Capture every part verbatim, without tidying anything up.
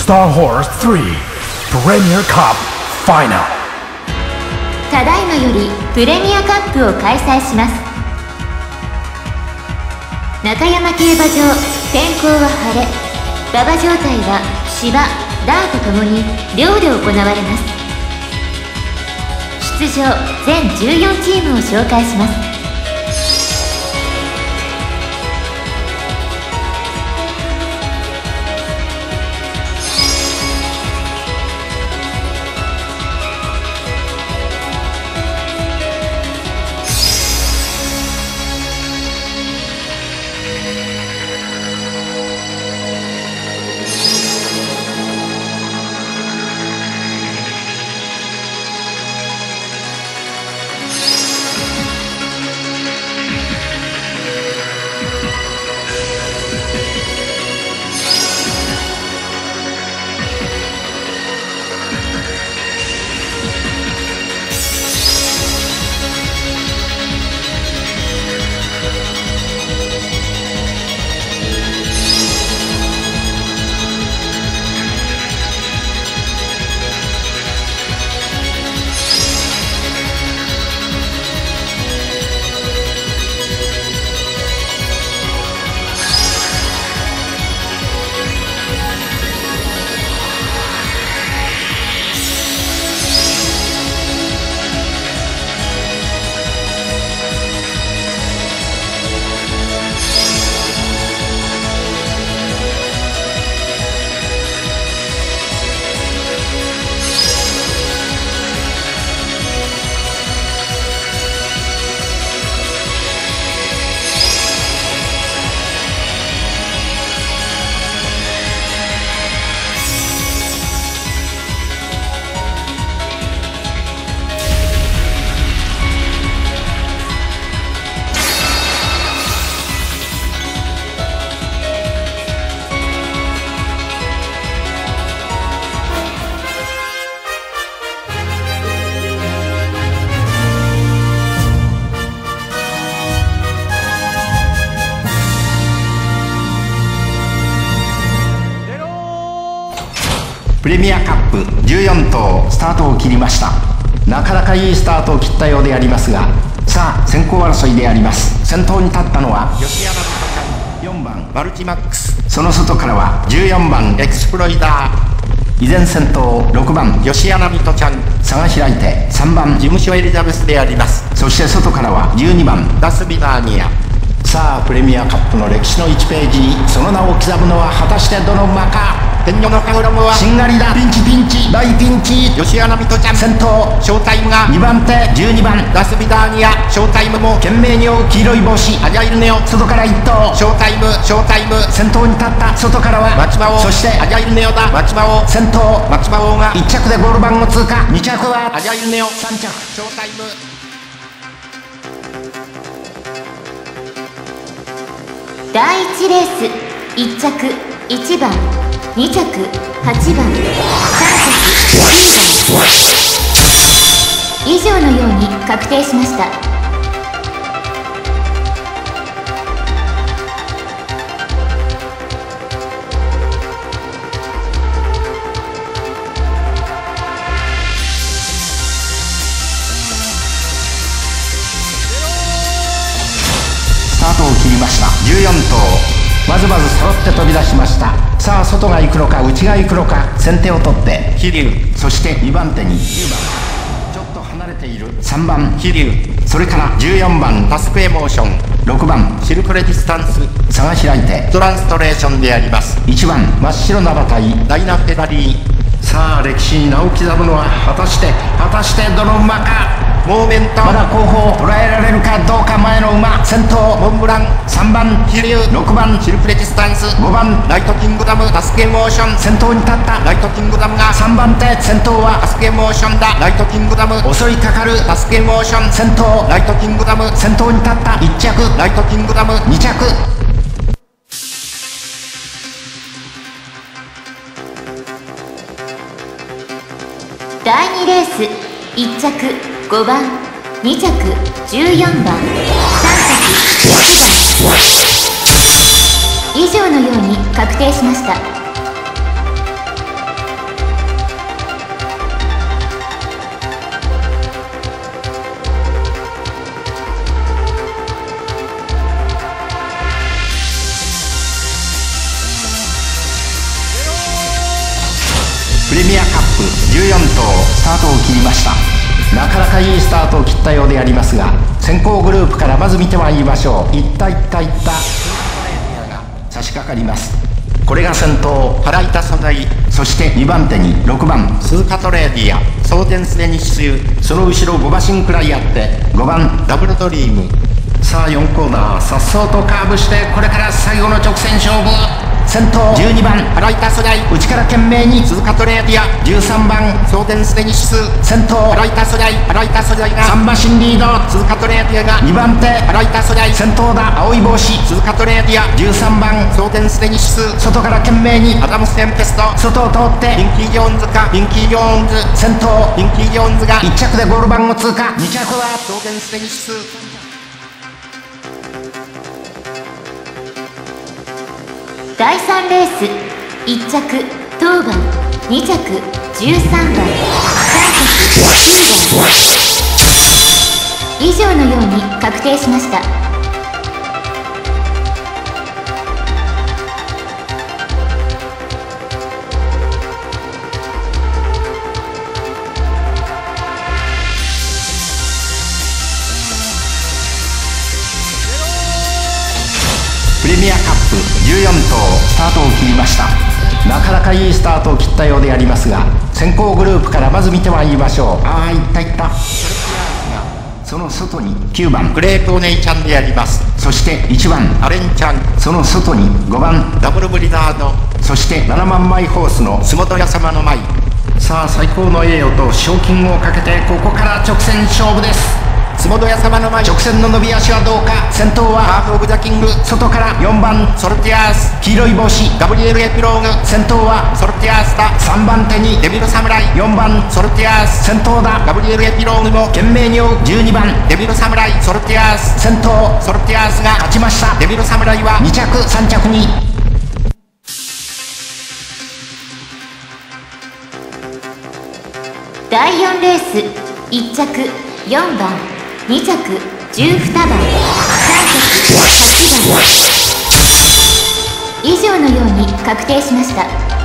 Star Horse スリー Premier Cup Final。 ただいまよりプレミアカップを開催します。中山競馬場、天候は晴れ、馬場状態は芝、ダートともに寮で行われます。出場全じゅうよんチームを紹介します。 プレミアカップじゅうよん頭スタートを切りました。なかなかいいスタートを切ったようでありますが、さあ先行争いであります。先頭に立ったのは吉山のよんばんマルチマックス、その外からはじゅうよんばんエクスプロイダー、依然先頭ろくばん吉山水戸ちゃん、差が開いてさんばん事務所エリザベスであります。そして外からはじゅうにばんダスビナーニア。さあプレミアカップの歴史のいちページにその名を刻むのは果たしてどの馬か。天女のカグラムはしんがりだ。ピンチピンチ大ピンチ。吉山水戸ちゃん先頭、ショータイムがにばん手、じゅうにばんダスビダーニア。ショータイムも懸命に追う黄色い帽子アジャイルネオ、外からいっ頭ショータイム、ショータイム先頭に立った。外からは松馬王、そしてアジャイルネオだ。松馬王先頭、松馬王がいっ着でゴール板を通過。に着はアジャイルネオ、さん着ショータイム。 だいいちレースいっ着いちばん、に着はちばん、さん着きゅうばん以上のように確定しました。 スタートを切りました。じゅうよん頭まずまず揃って飛び出しました。さあ外が行くのか内が行くのか。先手を取って飛龍、そしてにばん手にじゅうばんちょっと離れているさんばん飛龍、それからじゅうよんばんタスクエモーション、ろくばんシルクレディスタンス、差が開いてトランストレーションであります。いちばん真っ白な馬体ダイナフェダリー。さあ歴史に名を刻むのは果たして果たしてどの馬か。モーメントまだ後方を捉えられるかどうか。前の馬先頭モンブラン、さんばん飛龍、ろくばんシルクレジスタンス、ごばんライトキングダムタスケモーション。先頭に立ったライトキングダムがさんばん手、先頭はタスケモーションだ。ライトキングダム襲いかかるタスケモーション。先頭ライトキングダム先頭に立ったいっ着ライトキングダムに着。 だいにレースいっ着ごばん、に着じゅうよんばん、さん着いちばん以上のように確定しました。 プじゅうよん頭スタートを切りました。なかなかいいスタートを切ったようでありますが、先行グループからまず見てまいりましょう。いったいったいった差し掛かります。これが先頭原板素材、そしてにばん手にろくばん鈴鹿トレーディア送電すでに支柱、その後ろご馬身くらいあってごばんダブルドリーム。さあよんコーナーさっそうとカーブして、これから最後の直線勝負。先頭じゅうにばん原板素材、内から懸命に鈴鹿トレーディア、じゅうさんばん送電すでに指数、先頭原板素材、原板素材がさん馬身リード、鈴鹿トレーディアがにばん手原板素材先頭だ。青い帽子鈴鹿トレーディアじゅうさんばん送電すでに指数、外から懸命にアダムステンペスト、外を通ってピンキー・ジョーンズか、ピンキー・ジョーンズ先頭、ピンキー・ジョーンズがいっ着でゴール板を通過、に着は送電すでに指数。 だいさんレースいち着当番、に着じゅうさんばん、さん着きゅうばん以上のように確定しました。 プレミアカップじゅうよん頭スタートを切りました。なかなかいいスタートを切ったようでありますが、先行グループからまず見てまいりましょう。ああいったいった。その外にきゅうばんグレープお姉ちゃんであります。そしていちばんアレンちゃん、その外にごばんダブルブリザード、そしてななまんマイホースの洲本屋様の舞。さあ最高の栄誉と賞金をかけてここから直線勝負です。洲本屋様の前直線の伸び足はどうか。先頭はハーフ・オブ・ザ・キング、外からよんばんソルティアース黄色い帽子ガブリエル・エピローグ、先頭はソルティアースだ。さんばん手にデビル・サムライ、よんばんソルティアース先頭だ。ガブリエル・エピローグも懸命に追うじゅうにばんデビル・サムライ、ソルティアース先頭、ソルティアースが勝ちました。デビル・サムライはに着さん着に。 だいよんレースいち着よんばん、に着じゅうにばん、さん着はちばん以上のように確定しました。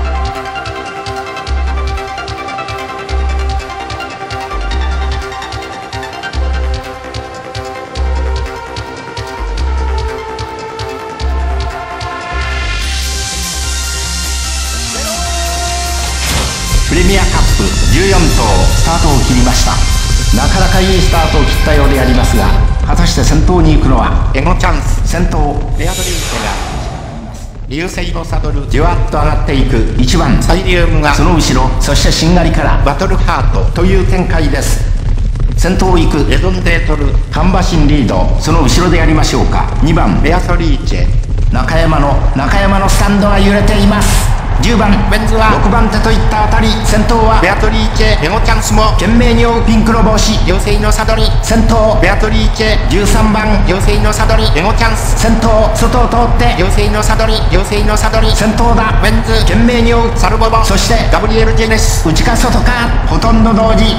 プレミアカップじゅうよん頭スタートを切りました。なかなかいいスタートを切ったようでありますが、果たして先頭に行くのはエゴチャンス先頭レアドリートが流星のサドルじわっと上がっていくいちばんサイリウムがその後ろ、そしてしんがりからバトルハートという展開です。先頭を行くレドンデートル半馬身リード、その後ろでやりましょうか。にばんベアソリーチェ、中山の中山のスタンドが揺れています。じゅうばんベンズはろくばん手といったあたり、先頭はベアトリーチェエゴチャンスも懸命に追うピンクの帽子妖精のサドリ、先頭ベアトリーチェじゅうさんばん妖精のサドリエゴチャンス先頭、外を通って妖精のサドリ妖精のサドリ先頭だ。ベンズ懸命に追うサルボボ、そしてガブリエル・ジェネス内か外かほとんど同時。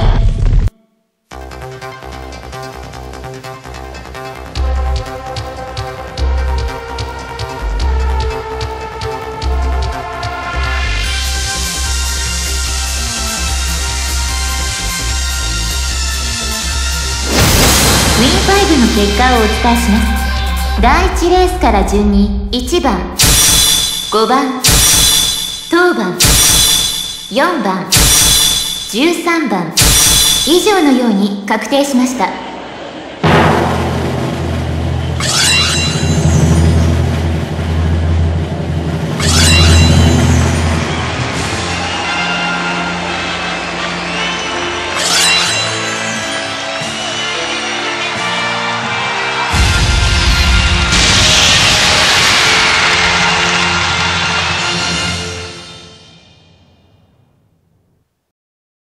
ウィンファイブの結果をお伝えします。だいいちレースから順にいちばん、ごばん、当番、よんばん、じゅうさんばん以上のように確定しました。